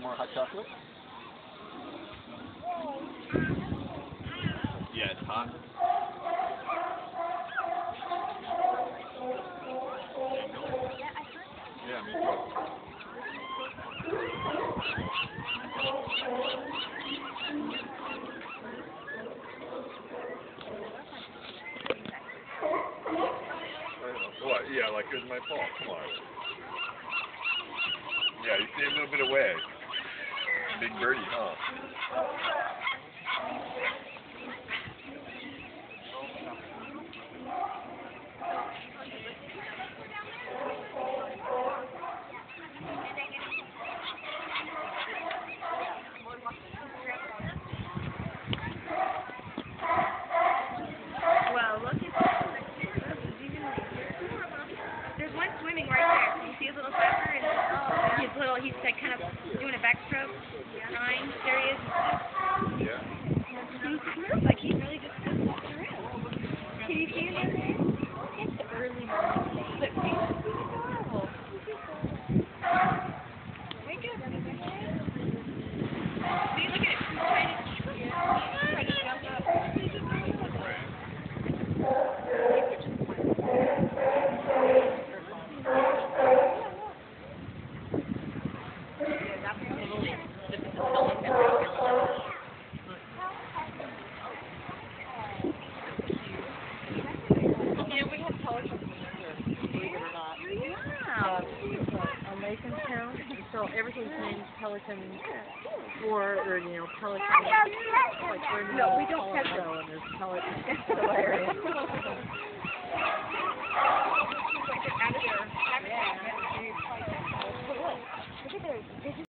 more hot chocolate? Yeah, it's hot. Yeah, me too. What? Yeah, like it was my fault. Come on. Yeah, you stay a little bit away. Big birdie, huh? Well, look at this. There's one swimming right there. You see his little flapper and his little, he's like kind of doing a backstroke. Nine. There he is. Yeah. He smells like he really just walks around. Can you see him in there? It's the early morning. Look, he's adorable. Wake up. See, look at it. He's trying to jump up. So everything's named Pelican or Pelican. Like we're in No, we don't have Colorado and there's Pelican. It's hilarious. Out of there.